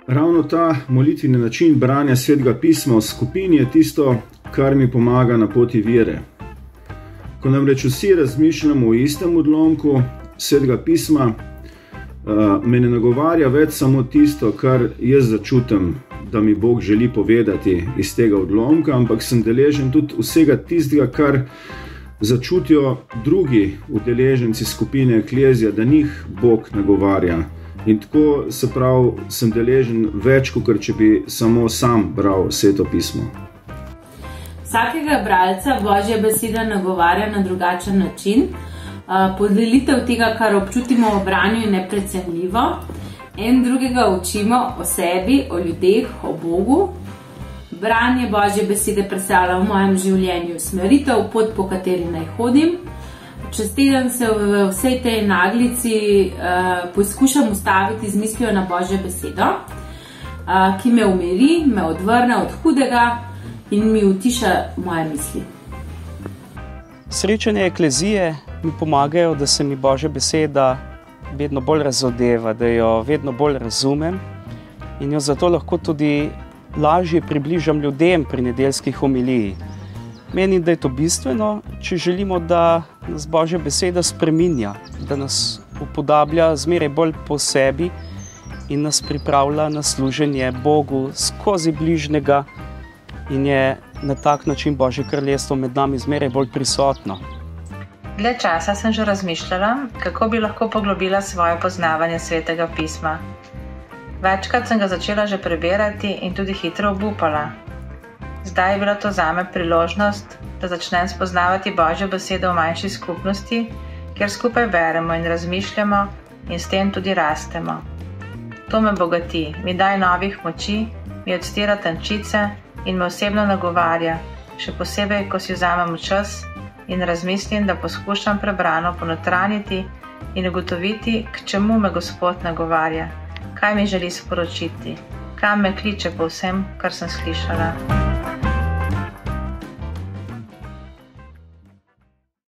ravno ta molitveni način branja Svetega pisma v skupini je tisto, kar mi pomaga na poti vere. Ko namreč vsi razmišljamo o istem odlomku Svetega pisma, me ne nagovarja več samo tisto, kar jaz začutim, da mi Bog želi povedati iz tega odlomka, ampak sem deležen tudi vsega tistega, kar začutijo drugi udeleženci skupine Eklezija, da njih Bog nagovarja. In tako, se pravi, sem deležen več, kot če bi samo sam bral Sveto pismo. Vsakega bralca Božja beseda nagovarja na drugačen način. Podelitev tega, kar občutimo v branju, je neprecenljivo. En drugega učimo o sebi, o ljudeh, o Bogu. Branje Božje besede predstavlja v mojem življenju usmeritev, pot, po kateri naj hodim. Čez teden se v vsej tej naglici poskušam ustaviti z mislijo na Božjo besedo, ki me umiri, me odvrne od hudega in mi utiša moje misli. Srečanje Eklezije mi pomagajo, da se mi Božja beseda vedno bolj razodeva, da jo vedno bolj razumem in jo zato lahko tudi lažje približam ljudem pri nedeljskih homiliji. Menim, da je to bistveno, če želimo, da nas Božja beseda spreminja, da nas upodablja zmeraj bolj po sebi in nas pripravlja na služenje Bogu skozi bližnjega in je na tak način Božje kraljestvo med nami zmeraj bolj prisotno. Dlje časa sem že razmišljala, kako bi lahko poglobila svoje poznavanje Svetega pisma. Večkrat sem ga začela že prebirati in tudi hitro obupala. Zdaj je bila to zame priložnost, da začnem spoznavati Božjo besedo v manjši skupnosti, kjer skupaj beremo in razmišljamo in s tem tudi rastemo. To me bogati, mi daje novih moči, mi odstira tančice in me osebno nagovarja, še posebej, ko si vzamem čas in razmislim, da poskušam prebrano ponotranjiti in ugotoviti, k čemu me Gospod nagovarja, kaj mi želi sporočiti, kam me kliče po vsem, kar sem slišala.